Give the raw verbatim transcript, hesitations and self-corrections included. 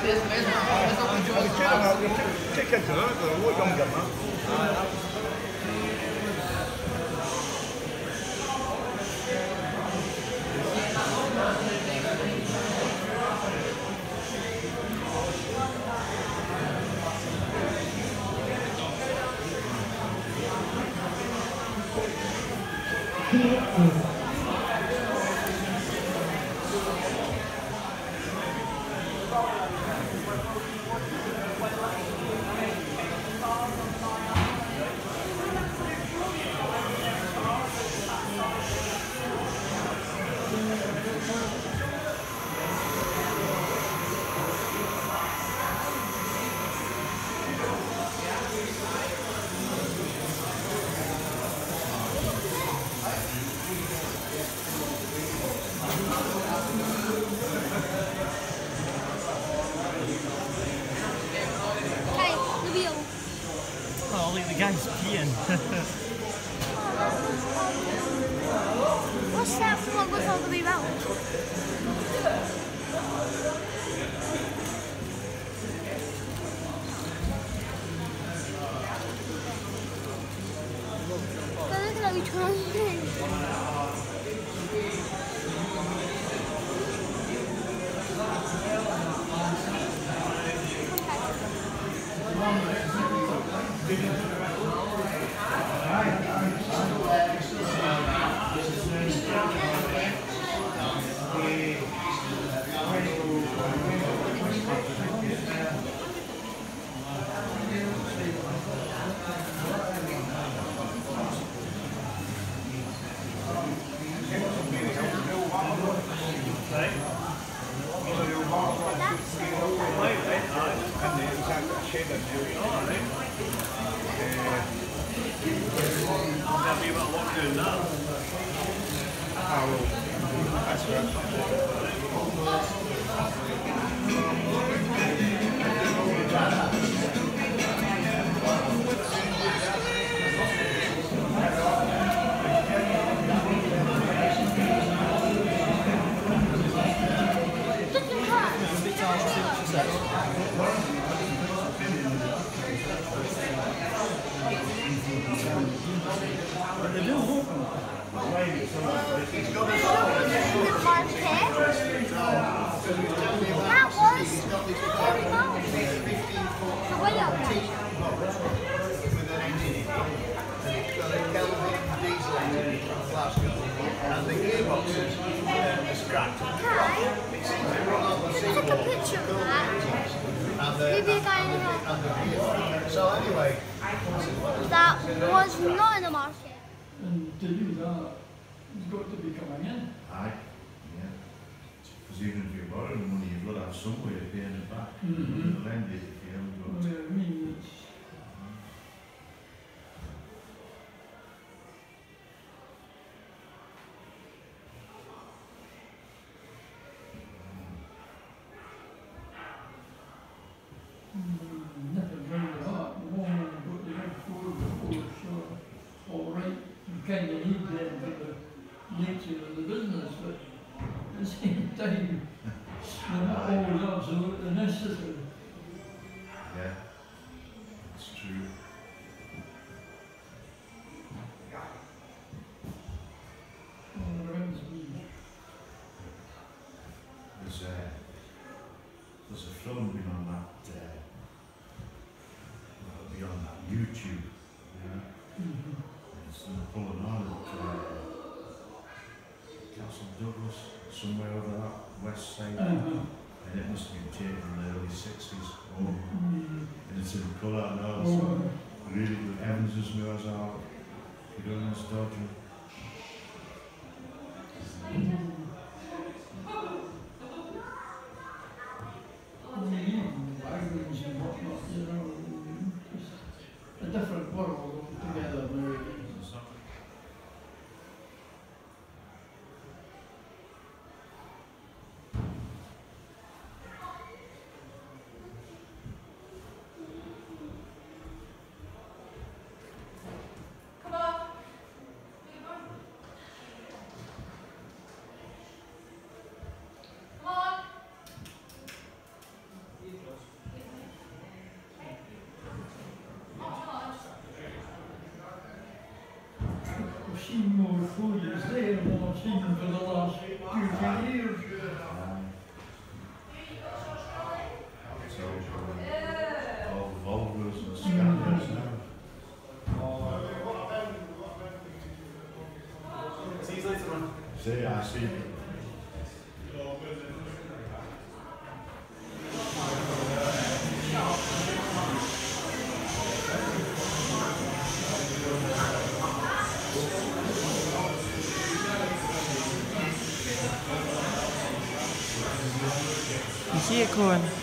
Check it out, what you get, man? Oh, look, the guy's peeing. What's that for what goes all the way round? They're looking at each one. And the gearboxes are scrapped. Take a picture of that. Maybe a guy in the market. So anyway, That was not in the market. And to do that, it's got to be coming in. Aye, yeah. Because even if you're borrowing money, you've got to have some way of paying it back. Mm-hmm. You lend it if you haven't got I mean, it's, mm, nothing wrong with that. The one got the big four before, so all right, you kind of need them for the nature of the business, but at the same time, they're not always absolutely necessary. Yeah, that's true. All around me. There's, uh, there's a film been on that, uh, well, be on that YouTube, yeah. Mm-hmm. It's in pulling on at uh, Castle Douglas, somewhere over that west side. Uh-huh. And it must have been taken in the early sixties. Oh. Mm. And it's in colour and all, Oh. so really good. Evans's knows out. You don't know dodgy. Wagons and whatnot, you know, just a different world altogether nowadays. Come on. seen more food is there than I've seen for the last two, three years. So, uh, all the Volvos and Scandals now. See you later on. See, I see. You see it, Cohen?